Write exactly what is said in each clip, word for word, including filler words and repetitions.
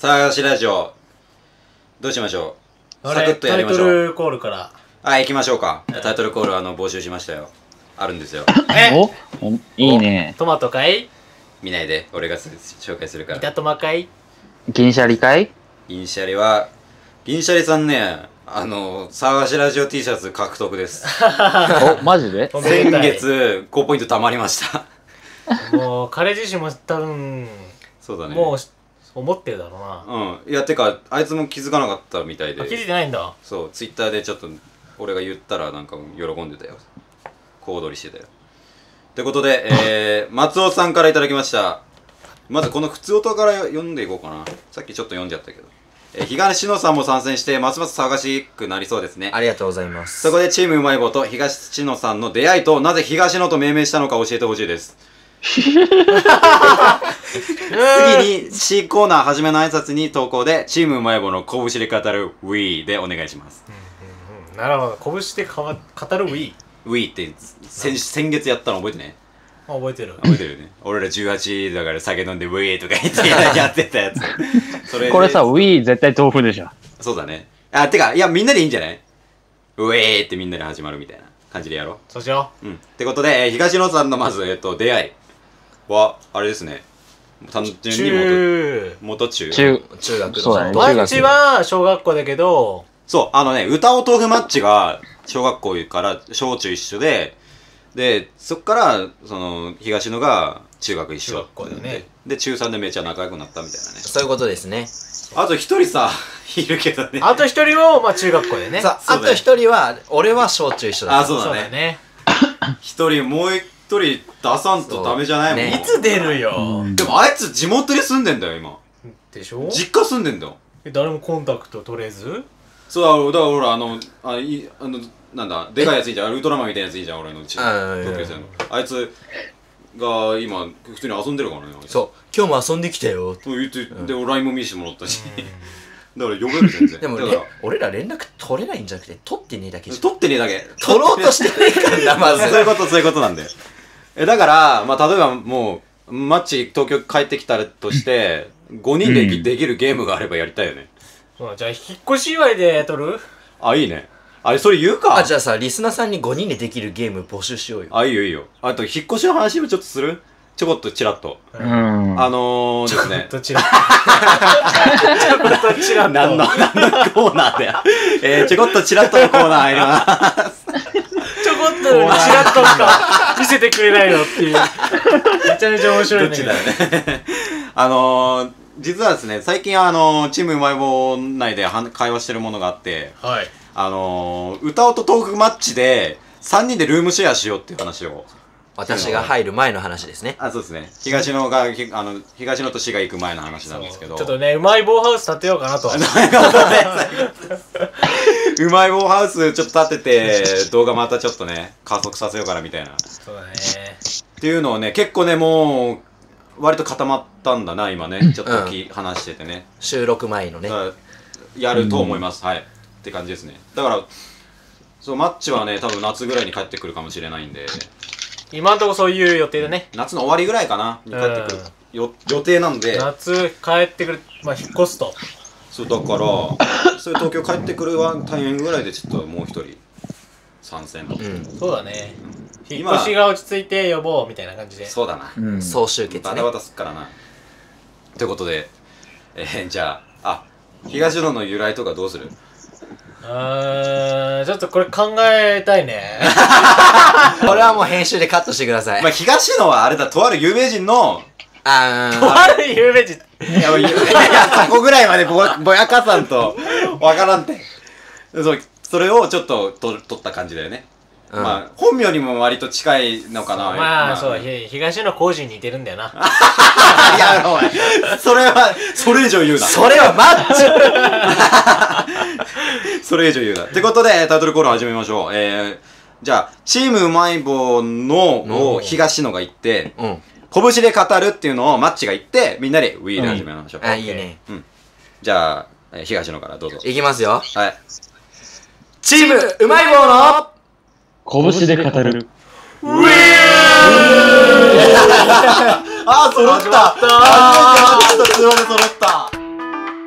探しラジオどうしましょう。サクッとやりましょう。 タイトルコールからはい、行きましょうか。タイトルコールあの募集しましたよ。あるんですよ。 えおいいね。 トマトかい、 見ないで、俺が紹介するから。 板トマかい。 銀シャリかい。 銀シャリは銀シャリさんね、あの探しラジオ T シャツ獲得です。 おマジで。 先月ごポイント貯まりました。 もう彼自身も多分そうだね、 もう思ってるだろうな。 うん。いやてかあいつも気づかなかったみたいで。 あ、気づいてないんだ。 そう、ツイッターでちょっと俺が言ったらなんか喜んでたよ。小躍りしてたよ。ってことで、えー、松尾さんからいただきました。まずこの普通音から読んでいこうかな。さっきちょっと読んじゃったけど、えー、東野さんも参戦してますます探しくなりそうですね。 ありがとうございます。 そこでチームうまい棒と東野さんの出会いとなぜ東野と命名したのか教えてほしいです。次に C コーナーはじめの挨拶に投稿でチームうまい棒の拳で語る We でお願いします。 うんうんうん、なるほど。拳でかわ語る We。 We って先, 先月やったの覚えてね。 あ、覚えてる。 覚えてるよね。俺らじゅうはちだから酒飲んで We とか言ってやってたやつ。それこれさ、We 絶対豆腐でしょ。 そうだね。あ、てか、いやみんなでいいんじゃない？ We ってみんなで始まるみたいな感じでやろう。 そうしよう。うん。ってことで、えー、東野さんのまず、えっと、出会いは、あれですね。単純に中元中。 中、 中学の。 そうだね。 マッチは小学校だけど、 そう、あのね、歌お豆腐マッチが小学校から小中一緒で、で、そっから、その、東野が中学一緒。 中学校だよね。 で、中さんでめっちゃ仲良くなったみたいなね。 そういうことですね。あと一人さ、いるけどね。 あと一人を、まあ中学校でね。 さあ、あと一人は、俺は小中一緒だった。 あ、そうだね。一人、もう一人出さんとダメじゃないもん。 ね、いつ出るよ。 でもあいつ地元に住んでんだよ、今。 でしょ？ 実家住んでんだよ。 え、誰もコンタクト取れず？ そうだ、だからほら、あの、あいあの、なんだ、でかいやついいじゃん。ウルトラマンみたいなやついいじゃん、俺のうち。同級生の。あいつが今、普通に遊んでるからね。 そう。今日も遊んできたよ。 と言って、で、ラインも見せてもらったし。だから呼べる全然。 でも、俺ら連絡取れないんじゃなくて、取ってねえだけじゃん。 取ってねえだけ。 取ろうとしてねえからな、まず。 そういうこと、そういうことなんだよ。え、だから、まあ、例えばもう、マッチ東京帰ってきたとして、ごにんでできるゲームがあればやりたいよね。 そう、じゃあ、引っ越し祝いで撮る？ あ、いいね。あれ、それ言うか。 あ、じゃあさ、リスナーさんにごにんでできるゲーム募集しようよ。 あ、いいよいいよ。あと、引っ越しの話もちょっとする？ちょこっとチラッと。 うん。 あのーですね。 ちょこっとチラッと。ちょこっとチラッと。 何の、何のコーナーだよ。えー、ちょこっとチラッとのコーナー入ります。 ちょこっとチラッとしか見せてくれないのっていう。めちゃめちゃ面白いね。 どっちだよね。あのー、実はですね、最近あのー、チームうまい棒内で会話してるものがあって、 はい。 あのー、歌おと豆腐マッチでさんにんでルームシェアしようっていう話を。 私が入る前の話ですね。 あ、そうですね。東野が、あの、東野と市が行く前の話なんですけど。 ちょっとね、うまい棒ハウス建てようかなと。 うまい棒ハウスちょっと建てて、動画またちょっとね、加速させようかなみたいな。 そうだね。 っていうのをね、結構ね、もう、割と固まったんだな、今ね。ちょっとき、うん、話しててね。 収録前のね。 やると思います。はい。って感じですね。だから、そう、マッチはね、多分夏ぐらいに帰ってくるかもしれないんで。 今んとこそういう予定だね。 夏の終わりぐらいかなに帰ってくるよ予定なんで。 夏帰ってくる、まあ引っ越すと。 そうだからそういう東京帰ってくるはタイミングぐらいでちょっともう一人参戦と、うん、 そうだね。引っ越しが落ち着いて呼ぼうみたいな感じで。 そうだな、 うん、総集結ね。 バタバタすっからな。ということで、えー、じゃあ、あ、東野の由来とかどうする？ うーん、ちょっとこれ考えたいね。 これはもう編集でカットしてください。 まあ、東野はあれだ、とある有名人の、 あー、 とある有名人。 いや、いや、そこぐらいまでぼ、ぼやかさんと、わからんて。そう、それをちょっっとと取った感じだよね。うん、まあ、本名にも割と近いのかな。 まあ、まあ、そう、東野幸治に似てるんだよな。いや、お前、それは、それ以上言うな。 それはマッチそれ以上言うな。ってことで、タイトルコール始めましょう。えー、じゃあ、チームうまい棒のを東野が言って、うん、拳で語るっていうのをマッチが言って、みんなでウィーで始めましょう。 うん、あ、いいね。 うん。じゃあ、えー、東野からどうぞ。 いきますよ。 はい。 チームうまい棒の拳で語る。 ウィーあー、揃った。あー、初めて揃った。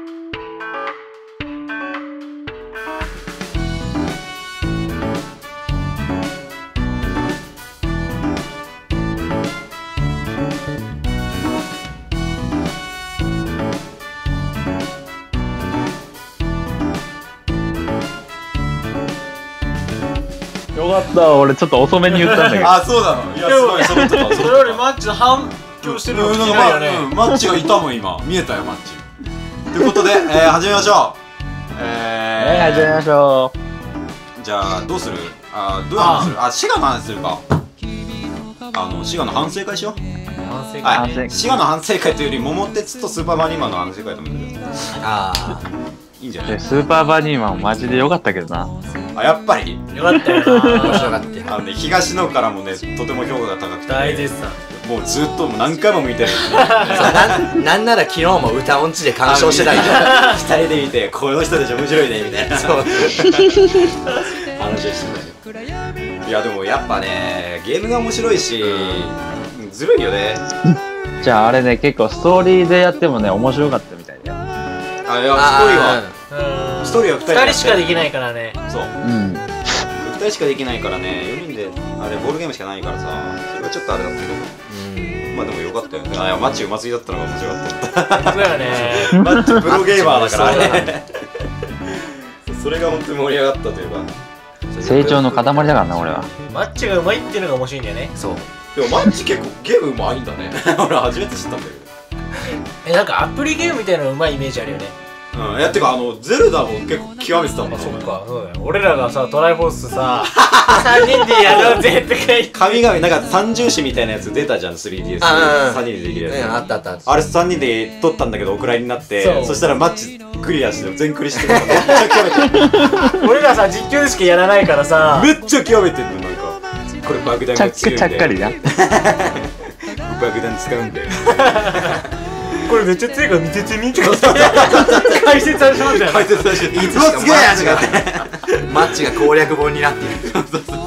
かった俺ちょっと遅めに言ったんだけど。 あ、そうなの。いや、すごい、そのとか。 それよりマッチの反響してるのうん、なん聞きかまあ、 ないよね。 うん、マッチがいたもん、今。見えたよ、マッチ。ということで、えー、始めましょう。えー、 はい、始めましょじゃあ、どうする？あー、どういう話する？あ、滋賀の話するか。あの、滋賀の反省会しよう。 反省はい、 会ね。 滋賀の反省会というより、桃鉄とスーパーマリンマンの反省会と思うんだけど、 ああ。 いいんじゃない？ う。で、スーパーバニーマンマジで良かったけどな。 あ、やっぱり。 よかったよ面白な。 かったよ。 あのね、東野からもね、とても評価が高くて、 大絶賛。 もうずっともう何回も見てる。 そうなんなんなら昨日も歌音痴で鑑賞してたりとか。 二人で見て、この人たち面白いねみたいなそう。 話をしてたよ。いやでもやっぱね、ゲームが面白いし、ずるいよね。 じゃああれね、結構ストーリーでやってもね、面白かったみたいだよ。 あ、いや、ストーリーは、 うん。 ストーリーは二人でやって二人しかできないからね。 そう。 うん。 二人しかできないからね、よにんで、あれ、ボールゲームしかないからさ、それはちょっとあれだったけど、まあでもよかったよね。あ、いや、マッチ馬釣りだったのが面白かった。 そうだよね。 マッチプロゲーマーだからそうだね。それが本当に盛り上がったというか。 成長の塊だからな、俺は。 マッチがうまいっていうのが面白いんだよね。 そう。 でもマッチ結構ゲームうまいんだね。俺初めて知ったんだけど。 え、なんかアプリゲームみたいなのうまいイメージあるよね。 うん、いや、てかあの、ゼルダも結構極めてたんだあ、そっもん。 か、そうだよ。俺らがさ、トライフォースさ、さんにんでやろうぜって書いて。 神々、なんか三重視みたいなやつ出たじゃん、スリーディーエス。 あさんにんでできるうん、 やつ。 あったあったあった。 あれさんにんで撮ったんだけどお蔵入りになってそ、うそしたらマッチクリアして全クリしてるからめっちゃ極めて俺らさ、実況でしかやらないからさ、 る。めっちゃ極めてるの、なんか。これ爆弾ちゃっかが強いんだよ。 ちゃっかりな。 爆弾使うんだよ。 これめっちゃ強いから見ててみとか解説されてましたよね。 解説させて、 いつうわ、すげえマッチとかがマッチが攻略本になっている。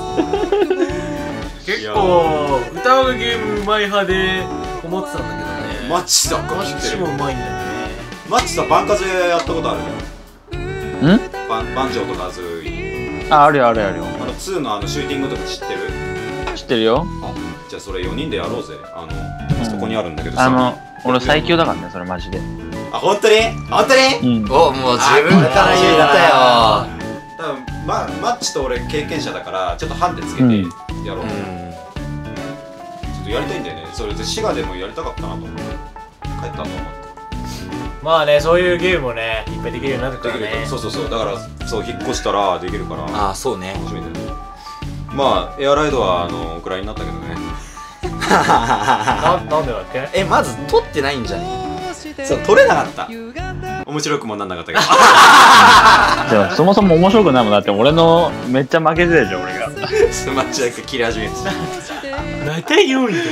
結構、歌うゲームうまい派で思ってたんだけどね。 マッチだかマッチら知ってる。 もうまいんだよね。 マッチさ、バンカジやったことある？ んバンバンジョーとかずい。 あ、あるよあるよあるよ。 あのツーのあのシューティングとか知ってる？ 知ってるよ。 あ、じゃあそれよにんでやろうぜ。あの、そこにあるんだけどさ。 あの、俺最強だからね、それマジで。 あ、本当に？本当に？ うん。 お、もう自分から言ったよ。 多分まマッチと俺経験者だからちょっとハンデつけてうんやろう、 うちょん。 っとやりたいんだよね。それで滋賀でもやりたかったなと思って帰ったと思ってまあね、そういうゲームもね、いっぱいできるようになってくできる、 るね。 そうそうそう、だからそう引っ越したらできるからああ、そうね。 楽しみだよね。まあエアライドはあのお蔵入りになったけどね。 ななんでだっけ？ え、まず取ってないんじゃね？ そう取れなかった面白くもなんなかったけどでもそもそも面白くないもんだって俺のめっちゃ負けてたでしょ俺が。 スマッチだけ切り始めて大体よんいで。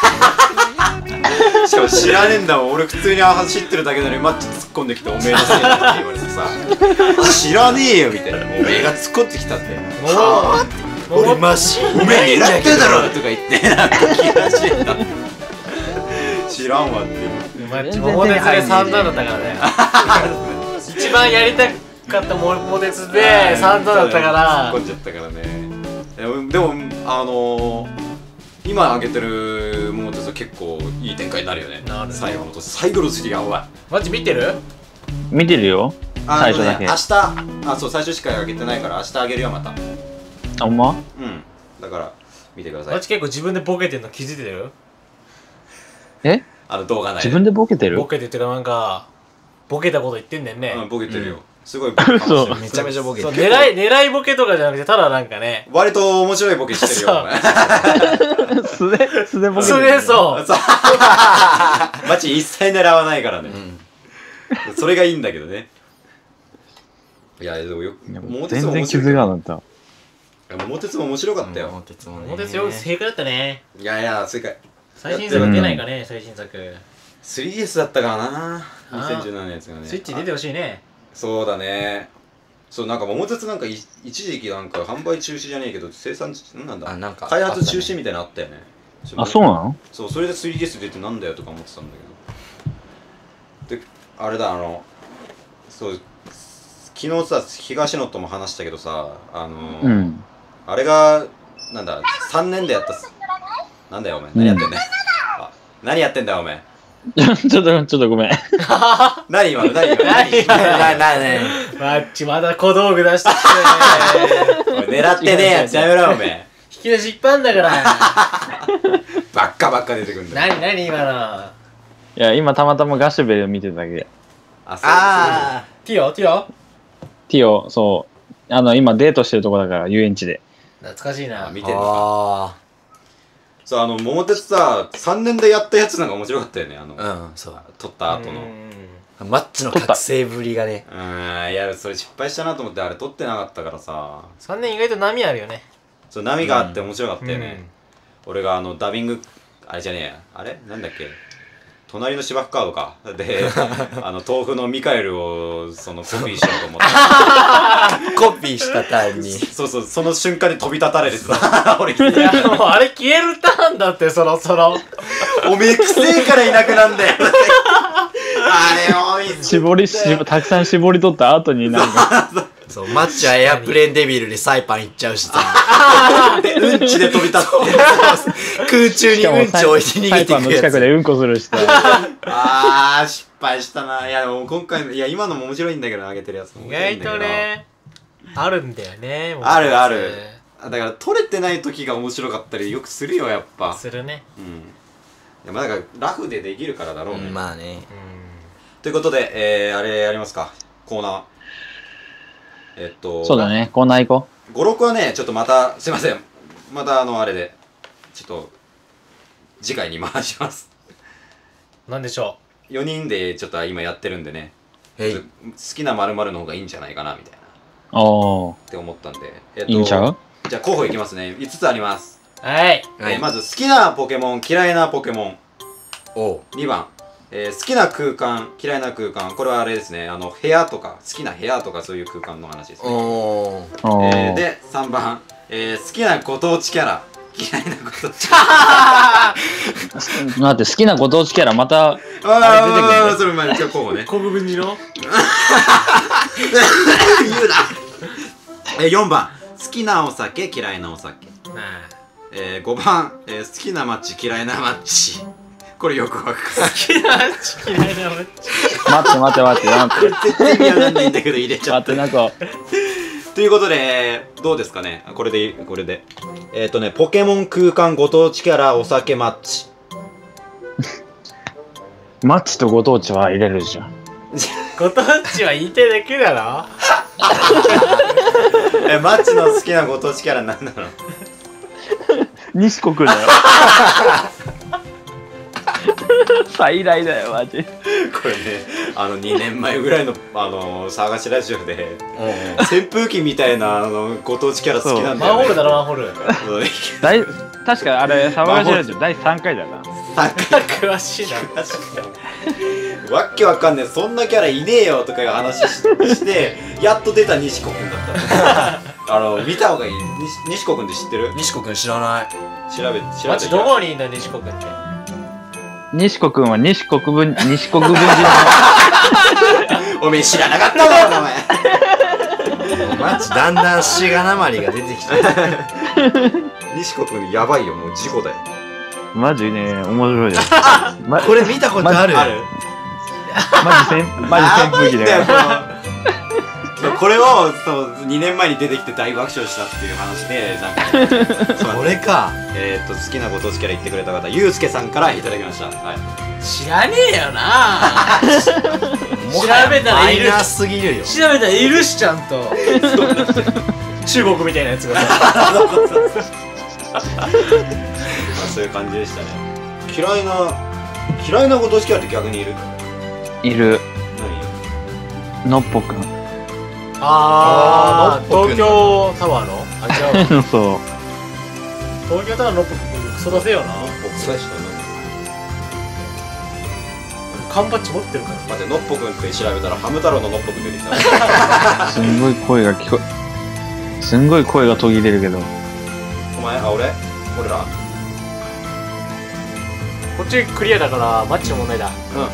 しかも知らねえんだもん。俺普通に走ってるだけなのにマッチ突っ込んできておめえのせいだって言われてさ知らねえよみたいな。おめえが突っ込んできたってはぁ俺マシンおめえ狙ってんだろとか言ってなんか切り始めた知らんわっていうマッチ桃鉄でさん段だったからね。一番やりたかった桃鉄でさん段だったから突っ込んじゃったからね。でもでもあのー、今上げてる桃鉄は結構いい展開になるよね。 なる最後の年最後の次がうまい。 マッチ見てる？ 見てるよ。 あのね最初だけ。 明日あそう最初しか上げてないから明日上げるよまた。 あ、ほんま？ うんだから見てください。 マッチ結構自分でボケてんの気づいてる？ え？ あの動画内で自分でボケてるボ？ケてってかなんかボケたこと言ってんねんね。 うんボケてるよ、 うんすごいボケかもしれないそうめちゃめちゃボケそうて狙い狙いボケとかじゃなくてただなんかね。 割と面白いボケしてるよお前素で素でボケてそる。 れそう。 そうマジ一切狙わないからね、 うん。 それがいいんだけどね。いやでもよいや桃鉄全然気も面白いづかなかった。 いや桃鉄も面白かったよ、 桃鉄もね。 桃鉄よ正解だったね。 いやいや正解最新作出ないかね、最新作。 スリーディーエス だったからなあーにせんじゅうななのやつがね。 スイッチ出てほしいね。 そうだね。そうなんか桃鉄なんかい一時期なんか販売中止じゃねえけど生産なんだあなんか開発中止みたいなのあったよね。 あ、そうなの？ そうそれで スリーディーエス 出てなんだよとか思ってたんだけど。であれだあのそう昨日さ東野とも話したけどさあのーうん。 あれがなんださんねんでやったすなんだよお前何やってんだよ、あ何やってんだよお前ちょっとちょっとごめん。 何今の何今の何ななね。 マッチまだ小道具出してきて。 お狙ってねえやつやめろおめえ。 引き出しいっぱいあんだからばっかばっか出てくるんだよ。 何何今のいや、今たまたまガシュベル見てただけで。 あ、そうあティオティオティオ、そう。あの、今デートしてるとこだから、遊園地で。 懐かしいな。 あ見てんのか。 あそう、あの、桃鉄さ、さんねんでやったやつなんか面白かったよね。あの、 あうんそう撮った後の。 うんマッチの覚醒ぶりがねうーん、いや、それ失敗したなと思って、あれ撮ってなかったからさ。 さんねん意外と波あるよね。 そう、波があって面白かったよね。 うん俺があの、ダビング、あれじゃねえや。あれなんだっけ隣の芝生カードか。で、あの、豆腐のミカエルを、その、コピーしようと思って。 コピーしたタイにそうそう、その瞬間に飛び立たれてさ、俺、 いやもうあれ消えるターンだってそろそろ。 おめえくせえからいなくなんだよ。あれおい絞り、したくさん絞り取った後になんか、 そうマッチはエアプレーンデビルでサイパン行っちゃうしさで、うんちで飛び立って。 空中にうんち置いて逃げサイパンのていくやつ近くでうんこするしさ。 あー、失敗したな。いや、でも今回の、いや、今のも面白いんだけど、上げてるやつも意面白いん外だけど。 とね、あるんだよね。 あるある。だから、撮れてない時が面白かったりよくするよ、やっぱ。 するね。 うん。いや、まあ、だから、ラフでできるからだろうね。 うんまあねうん。 ということで、えー、あれやりますか。コーナー。えっと、 そうだね、コーナー行こご、ろくはね、ちょっとまた、すいません。また、あの、あれで、ちょっと、次回に回します。 なんでしょよにんで、ちょっと今やってるんでね、 へい好きな〇〇の方がいいんじゃないかな、みたいな、 う。おー。 って思ったんで。えっと、 いいんちゃう？ じゃあ、候補いきますね。いつつあります。 う。はい。 はいえーまず、好きなポケモン、嫌いなポケモン。 おうにばん、えー好きな空間、嫌いな空間。これはあれですね、あの、部屋とか、好きな部屋とかそういう空間の話ですね。 おーおー。 えー、で、さんばん、えー好きなご当地キャラ、嫌いなご当地キャラ。 待って、好きなご当地キャラまた、 あーあれ出てくるあーそれ前に、じゃあ候補ね。 国分寺の言うな。えー、よんばん、好きなお酒、嫌いなお酒。えー、ごばん、えー好きなマッチ、嫌いなマッチ。これよくわかる。 好きなマッチ嫌いなマッチ。 待って待って待って待って。 絶対意味わかんないんだけど入れちゃっ。 待ったて、なんか、 ということで、えーどうですかねこれでいい、これで。えっ、ー、とね、ポケモン空間ご当地キャラお酒マッチ。 マッチとご当地は入れるじゃん。 ご当地は言いたいだけだろ。 え、マッチの好きなご当地キャラなんだろう。 西国だよ。最大だよ、マジ。 これね、あのにねんまえぐらいの、あのー、騒がしラジオで、 おう扇風機みたいなあのご当地キャラ好きなんだよ、ね。 マンホールだろ、マンホール。 そうね。 大確かあれ、サバガシラジオだいさんかいだな。 詳しいな。 わっけわかんねえ、そんなキャラいねえよとかいう話ししてやっと出た西子くんだったあの見た方がいい。西西子くんって知ってる？ 西子くん知らない調べ調べマジどこにいんだ西国って。 西国くんは西国分、西国分寺おめえ知らなかっただろお前マジだんだんしがなまりが出てきてる西子くんやばいよ、もう事故だよ。 の。マジね、面白いです。ま、 これ見たことあるある？ マジせん、マジ扇風機だよ。 やばいんだよこのこれをそうにねんまえに出てきて大爆笑したっていう話で、なんかそうこれかえーっと好きなご当地キャラ言ってくれた方、ゆうすけさんからいただきました。はい。 知らねえよな。調べたらいる。 マイナーすぎるよ調べたらいるしちゃんと。中国みたいなやつがさ。 まあそういう感じでしたね。嫌いな嫌いなご当地キャラって逆にいる？ いる、 何？ のっぽくん。 あー、 あーのっぽくん東京タワーのあ、違う。 そう。 東京タワーのっぽくんクソ出せよな。 僕最初の缶バッジ持ってるから。 待って、のっぽくんって調べたらハム太郎ののっぽくん出てきた。 すんごい声が聞こえ、すんごい声が途切れるけど。 お前、あ、俺俺らこっちクリアだからマッチの問題だ。 うん。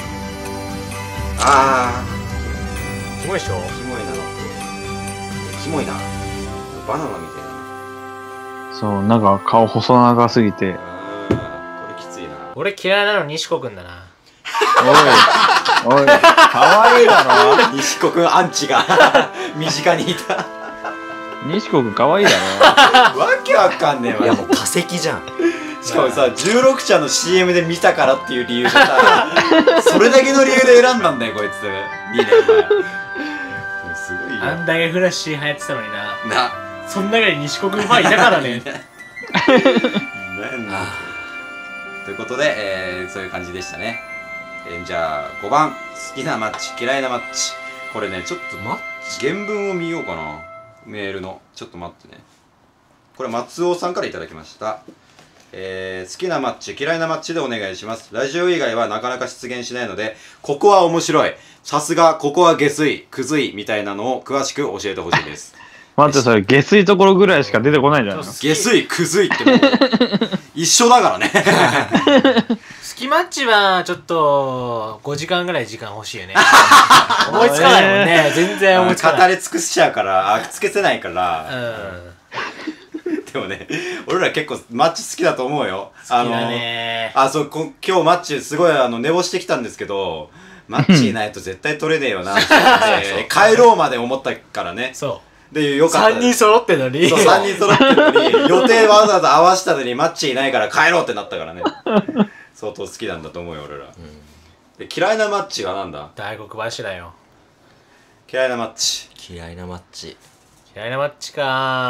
あキモいでしょ。 ー、キモいなの。キモいな。バナナみたいな。 そう、なんか顔細長すぎて。 うーん、これきついな。 俺嫌いなの西子くんだな。 おい、おい、かわいいだろ。 西子くんアンチが身近にいた。 西子くんかわいいだろ。 わけわかんねえわ。 いやもう化石じゃん。 しかもさ、じゅうろくちゃの シーエム で見たからっていう理由でさ、それだけの理由で選んだんだよこいつ。にねんまえ。すごいよ。 あんだけフラッシー流行ってたのにな。 な。 そん中に西国ファンいたからね。 なんだということで、えー、そういう感じでしたね。えー、じゃあごばん、好きなマッチ嫌いなマッチ。これねちょっとマッ原文を見ようかな。メールのちょっと待ってね。これ松尾さんからいただきました。えー、好きなマッチ嫌いなマッチでお願いします。ラジオ以外はなかなか出現しないので、ここは面白い、さすがここは下水くずいみたいなのを詳しく教えてほしいです。 待って、それ下水ところぐらいしか出てこないじゃないの。 下水くずいってもう一緒だからね。 好きマッチはちょっとごじかんぐらい時間欲しいよね。思いつかないもんね。全然思いつかない。 語り尽くしちゃうから、あ、尽くせないから。 うん。 でもね、俺ら結構マッチ好きだと思うよ。 好きだね。 あの、あ、そう、こ今日マッチすごいあの寝坊してきたんですけど、マッチいないと絶対取れねえよなってね帰ろうまで思ったからね。 そう。 で、よかった。 さんにん揃ってんのに。 そう、さんにん揃ってるのに、予定わざわざ合わせたのにマッチいないから帰ろうってなったからね。相当好きなんだと思うよ、俺ら。で、嫌いなマッチはなんだ？ 大黒柱よ。 嫌いなマッチ。 嫌いなマッチ。 嫌いなマッチか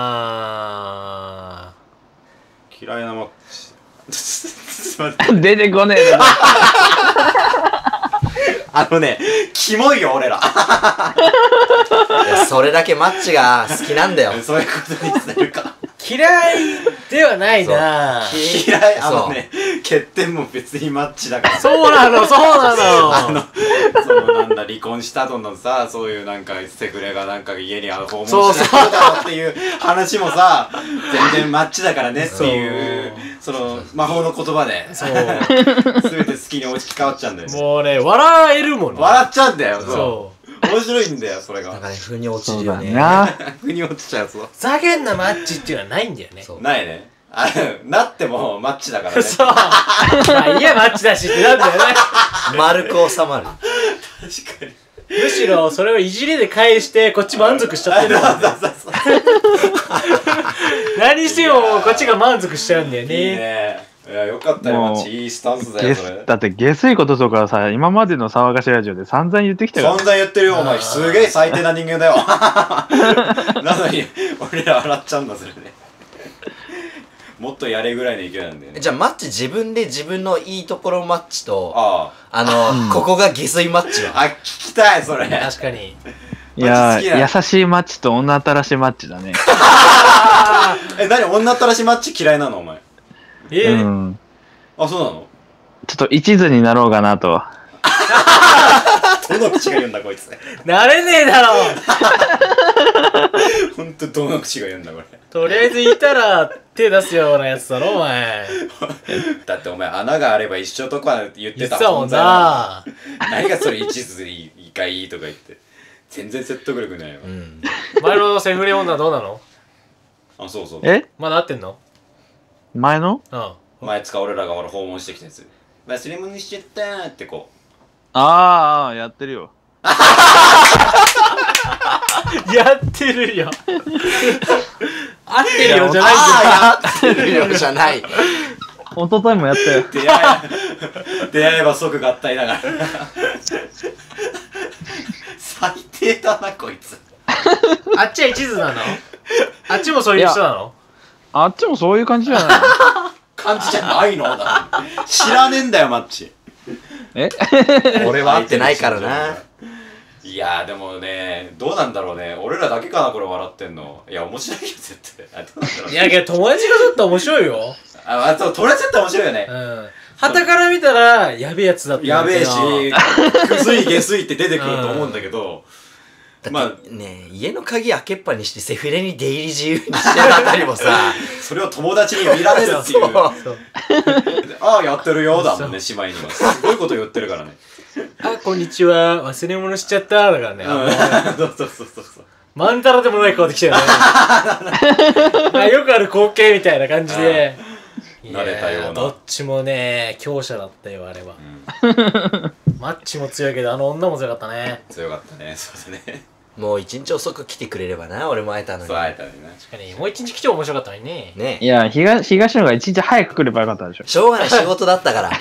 ー。 嫌いなマッチ。ちょっと待って。 出てこねえな。 あのね、キモいよ、俺ら。 いや、それだけマッチが好きなんだよ。 そういうことにするか。 嫌いではないな。 嫌い、あのね、欠点も別にマッチだから。 そうなの、そうなの。 あの、そのなんだ、離婚した後のさ、そういうなんか、セフレがなんか家に訪問しないことだろっていう話もさ、全然マッチだからねっていう、その、魔法の言葉で、 そう。 すべて好きに置き換わっちゃうんだよね。 もうね、笑えるもんね。 笑っちゃうんだよ、 そそう。面白いんだよ、それが。 なんかね、腑に落ちそうだるよね。 な。 腑に落ちちゃうぞ。 ふざけんなマッチっていうのはないんだよね。 そうないね。あなってもマッチだからね。 そう。まあいいや、マッチだしってなんだよね。 丸く収まる。 確かに。 むしろ、それをいじりで返して、こっち満足しちゃってるもんね。何しても、こっちが満足しちゃうんだよいいね。 ね。いや、よかったよ、マッチ。いいスタンスだよ、それ。 だって下水こととかさ、今までの騒がしラジオで散々言ってきたから。 散々言ってるよ、お前。すげえ最低な人間だよ。なのに、俺ら笑っちゃうんだ、それね。もっとやれぐらいの勢いなんだよね。 じゃあマッチ自分で自分のいいところマッチと、 ああの、ここが下水マッチあ。 は。 あ、聞きたい、それ。 確かに。 いやマッチ好きなー、優しいマッチと女ったらしいマッチだね。 え、何女ったらしマッチ嫌いなの、お前。 えー、 うん。 あ、そうなの？ ちょっと一途になろうかなと。 どの口が言うんだ、こいつ。 なれねえだろ。 ほんと、どの口が言うんだ、これ。 とりあえずいたら手出すようなやつだろ、お前。 だってお前、穴があれば一緒とか言ってた言ってたもん存在な。 の何がそれ一途でいいかいいとか言って。全然説得力ないわ。 うん。 前のセフレ女どうなの？ あ、そうそう。 えまだ会ってんの？ 前のうん。 前つか俺らが俺訪問してきたやつ。忘れ物にしちゃったーってこう。 ああ、やってるよ。 やってるよ。合ってるよじゃないんだよ。 ああ、やってるよじゃない。 一昨日もやったよ。 出会え、出会えば即合体だから。最低だな、こいつ。 あっちは一途なの？あっちもそういう人なの？ あっちもそういう感じじゃないの？ 感じじゃないのだ。知らねえんだよ、マッチ。 え俺は会ってないからな。 いやーでもね、どうなんだろうね。俺らだけかな、これ笑ってんの。いや、面白いよ、絶対。あ、どうなんだろうね。 いやけど友達がちょっと面白いよ。 あ、あと、友達だったら面白いよねう。ん。旗から見たらやべえやつだったやべえし、 なくずい下水って出てくると思うんだけど、まあだってね、家の鍵開けっぱにしてセフレに出入り自由にしてるあたりもさ、 それを友達に見られるっていう。 そうそう。 ああ、やってるよだもんね、姉妹には。すごいこと言ってるからね。 あ、こんにちは。忘れ物しちゃった。だからね。あもうそうそうそうそうそう。 マンタラでもない顔できたよね。あ、よくある光景みたいな感じで。いやー慣れたようなどっちもね、強者だったよ、あれは。マッチも強いけど、あの女も強かったね。 強かったね、そうですね。 もう一日遅く来てくれればな、俺も会えたのに。 そう会えたのにね。 確かに、もう一日来ても面白かったのにね。 ねいや、東、東野が一日早く来ればよかったでしょ。 しょうがない仕事だったから。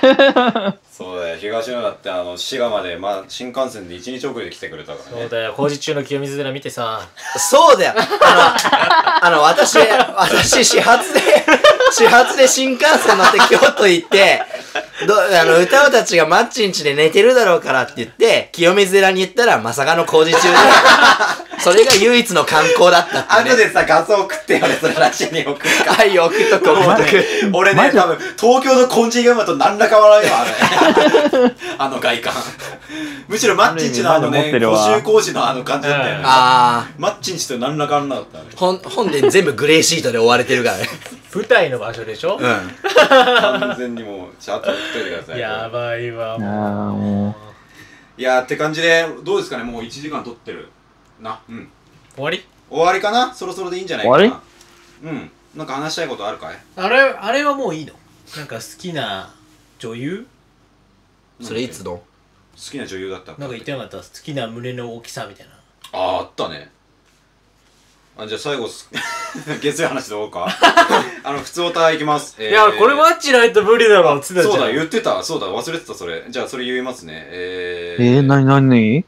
そうだよ、東野だってあの滋賀まで、まあ、新幹線で一日遅れで来てくれたからね。 そうだよ、工事中の清水寺見てさ。 そうだよ。あの、あの、私、私、始発で、始発で新幹線乗って京都行って、ど、あの、歌うたちがマッチンチで寝てるだろうからって言って、清水寺に行ったらまさかの工事中で、それが唯一の観光だったって、ね。 後でさ、画像送ってよ、俺、それらしに送るか。 はい、送っとく、送っとく。 俺ね、多分、東京の金地現場と何ら変わらんよ、あれ。あの外観。むしろマッチンチのあのね、補修工事のあの感じだったよね。 あー。 マッチンチと何ら変わらなかったね。 本、本で全部グレーシートで覆われてるからね。 舞台の場所でしょ。 うん。 完全にもう、ちゃんと送っといてください。 やばいわ、 あーももう。 いやーって感じで、どうですかね、もういちじかん撮ってる。な、うん。 終わり終わりかな、そろそろでいいんじゃないかな。 終わうん。なんか話したいことあるかい？ あれ、あれはもういいの？なんか好きな女優それいつの？ 好きな女優だったなんか言ってなかった？好きな胸の大きさみたいな。 ああ、あったね。あ、じゃあ最後す、月曜話どうかあの、普通オタいきます。えーいや、これマッチないと無理だろっつってたじゃん。 そうだ、言ってた。そうだ、忘れてた、それ。じゃあ、それ言いますね。えう。 ー。 えー、なになに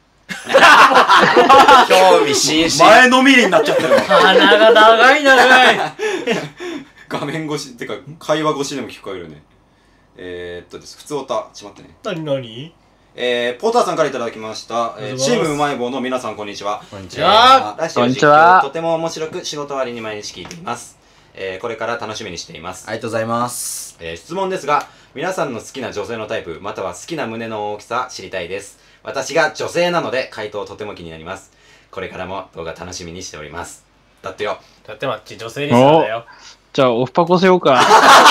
興味津々。 前のめりになっちゃってるわ。 鼻が長い長い画面越し、てか、会話越しでも聞こえるね。えー、っとです、普通オタ、ちまってね。 なになにえー、ポーターさんからいただきました。えー、 ありがとうございますチームうまい棒の皆さん、こんにちは。 こんにちじゃは。 ラジオこんに実況ちはとても面白く仕事終わりに毎日聞いています。えー、これから楽しみにしています。 ありがとうございます。 えー、質問ですが、皆さんの好きな女性のタイプ、または好きな胸の大きさ知りたいです。私が女性なので回答とても気になります。これからも動画楽しみにしております。だってよ。 だってマッチ女性リスナーだよ。 じゃあ、オフパコしようか。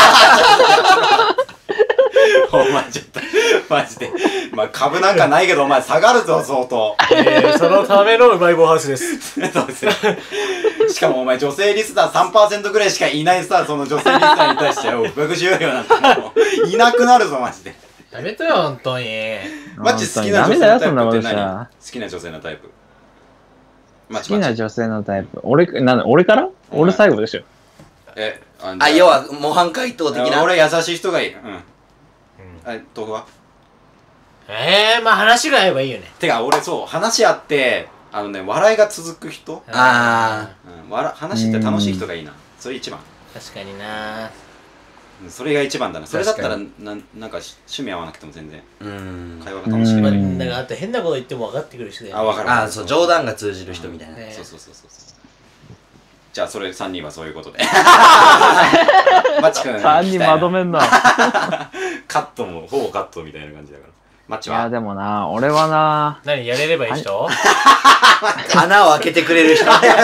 お前ちょっと、マジで。まあ、株なんかないけど、お前下がるぞ、相当。 えー、そのためのうまい棒ハウスです。 そうですよ。しかもお前女性リスナー さんパーセント ぐらいしかいないさ、その女性リスナーに対して、オフパコしようよなんてもう、いなくなるぞ、マジで。 やめとよ、ほんとに。 マッチ好きな女性のタイプってダメだよそんなことした何？ ら好きな女性のタイプ。マッ好チマッチ。 きな女性のタイプ。俺、なんだ、俺から俺最後でしょ。 え、ああ、要は、模範解答的な。 俺優しい人がいい。うん。え、豆腐は？ えー、まあ話が合えばいいよね。 てか、俺そう、話あって、あのね、笑いが続く人、 あうん、笑話って楽しい人がいいな。それ一番。 確かにな。 うんそれが一番だな。それだったら、 確ななんか趣味合わなくても全然、 ー。うーん。 会話が楽しけれまあ、 ばいい。 うんなんかあと変なこと言っても分かってくる人だよ、ね。 あ、わかる。 あ、そう、冗談が通じる人みたいな。 ねそうそうそうそうそう。じゃあ、それさんにんはそういうことで。マッチ君。 さんにんまとめんな。 カットも、ほぼカットみたいな感じだから。マッチいや、 はでもな、俺はな、 何やれればいい人？ 穴を開けてくれる人。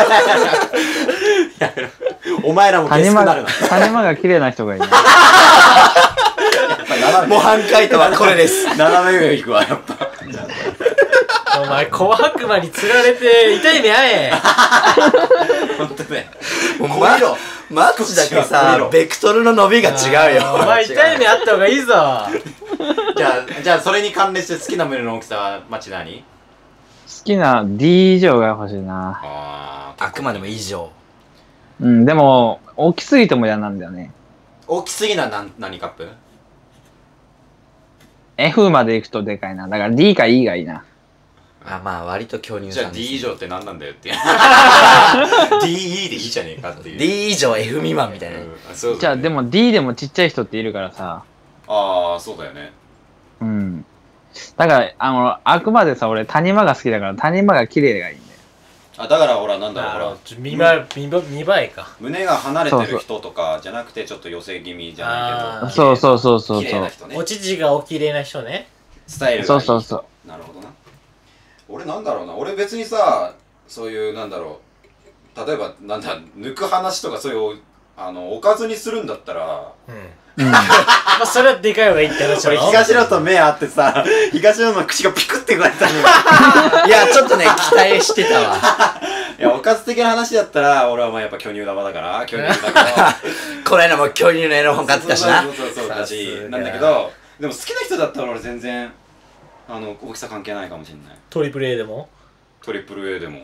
お前らもゲ谷間スくなるな。 谷間が綺麗な人がいいな。 模範解答はこれです。 斜め上行くわ、やっぱ。 お前、小悪魔に釣られて痛い目あえ。 ほんとね。 まこう色。 マッチだけこうさ色、 ベクトルの伸びが違うおよ。 前痛い目あった方がいいぞ。 じゃあ、じゃあそれに関連して好きな胸の大きさは、マッチ何？ 好きな D 以上が欲しいな。 ああくまでも以上。 うん、でも、大きすぎても嫌なんだよね。 大きすぎな何何カップ？ F まで行くとでかいな。だから D か E がいいな。 あ、まあ割と巨乳じゃあさんです D 以上って何なんだよっていう。ディーイー でいいじゃねえかっていう。 D 以上 F 未満みたいな。 うんあそうだねじゃあでも D でもちっちゃい人っているからさ。 ああ、そうだよね。 うん。だから、あの、あくまでさ、俺谷間が好きだから谷間が綺麗がいいんだよ。 あ、だからほら、なんだろう、ほらあの、。見栄え、見栄え見栄えか。 胸が離れてる人とかじゃなくて、ちょっと寄せ気味じゃないけど。 そうそうそうそうそう綺麗な。人ねお。乳がお綺麗な人ね。 スタイルがいい人。 そうそうそうなるほどな。俺なんだろうな。俺別にさ、そういう、なんだろう。例えば、なんだ、抜く話とかそういう、あの、おかずにするんだったら、 うん。 うん。 まあ、それはでかい方がいいって話だ俺ろ。 東野と目合ってさ、東野の口がピクって言われたのよ。 いや、ちょっとね、期待してたわ。 いや、おかず的な話だったら、俺はまあやっぱ巨乳玉だから、巨乳だけど。 この間も巨乳のエロ本買ってたしな。 そうそうそうそうださしすがなんだけど、でも好きな人だったら俺全然、あの、大きさ関係ないかもしれない。 トリプル A でも。 トリプル A でも。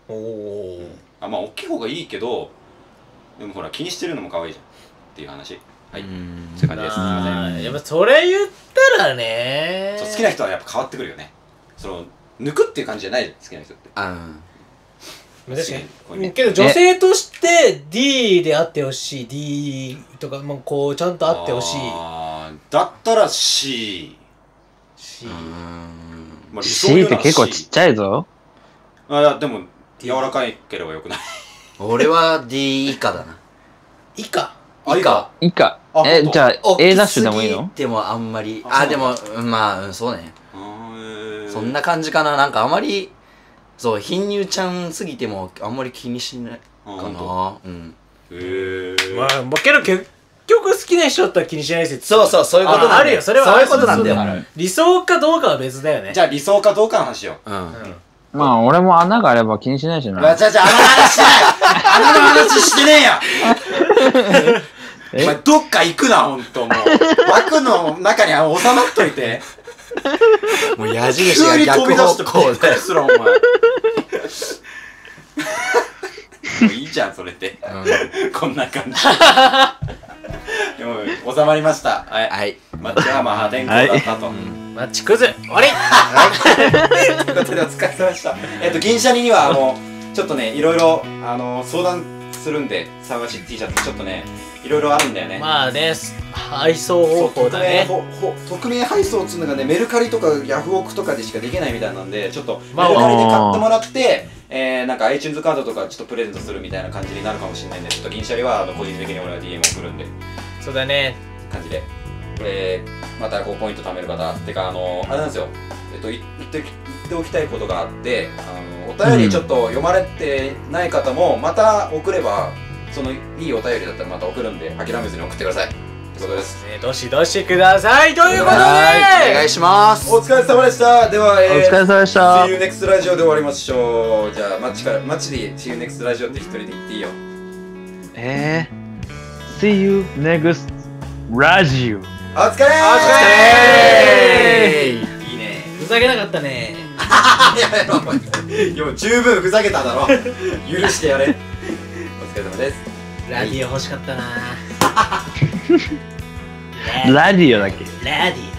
おお。 あ、まあ大きい方がいいけど、でもほら気にしてるのも可愛いじゃんっていう話。はい、そういう感じです。すいません。 あーやっぱそれ言ったらねそう好きな人はやっぱ変わってくるよね。その抜くっていう感じじゃないじゃん、好きな人って。 あ確かこういうねにけど女性として D であってほしい D とか、まあ、こうちゃんとあってほしいあーだったら C。 し、 うんまあ、理想 C 言うならって結構ちっちゃいぞ。 あ、いやでも柔らかいければよくない？ 俺は D 以下だな。 以下あ以下。 いいかあ。ほんとえじゃあ大 A きダッシュでもいいすの？ ぎてもあんまり。 ああ、でもそう、 うんまあ、うんそうね。 あーへーそんな感じかな。なんかあまり、そう、貧乳ちゃんすぎてもあんまり気にしないあかほんとな。うん。 へーまあ、まあ、けど結局好きな人だったら気にしない説そうそう、そういうことなんだよ。 ああるよそれはそういうことなんだよ。 そうそう理想かどうかは別だよねじゃあ理想かどうかの話よ。 うん。 うんまあ俺も穴があれば気にしないしあ、 な。 じゃあじゃあ穴の話してない穴の話してねえよお前どっか行くな、ほんともう。枠の中に収まっといて。 もう矢印急にが逆飛び出して方向でびっくり。するわ、お前。もういいじゃん、それって。こんな感じ。でも、収まりました。はい。 はい。 マッチはまあ破天荒だったと。 マッチクズ終わりということでお疲れ様でした。えっと、銀シャリには、あの、ちょっとね、いろいろ、あの、相談するんで、探し T シャツ、ちょっとね、いろいろあるんだよね。 まあね配送方法だねそう匿名ほほ匿名配送っつうのがね、メルカリとかヤフオクとかでしかできないみたいなんで、ちょっとまあメルカリで買ってもらって、えー、なんか iTunes カードとかちょっとプレゼントするみたいな感じになるかもしれないんで、ちょっと銀シャリはあの個人的に俺は ディーエム 送るんで、 そうだね感じで。えー、またこうポイント貯める方、てかあのあれなんですよ、えっと、言って言っておきたいことがあって、あのお便りちょっと読まれてない方も、また送れば、そのいいお便りだったらまた送るんで、諦めずに送ってください。ってことです。 ねどしどしくださいということではい。お願いします。 お疲れ様でした。では、 おえー、 疲れ様でした。 See you next ラジオで終わりましょう。じゃあ、マッチから、マッチで See you next ラジオって一人で言っていいよ。 えー、See you next radio。 お疲れー。 お疲れいいね。 ふざけなかったねいやいや、もういやもう十分ふざけただろ。許してやれ。お疲れ様です。 ラディオ欲しかったなラディオだっけ？ ラディ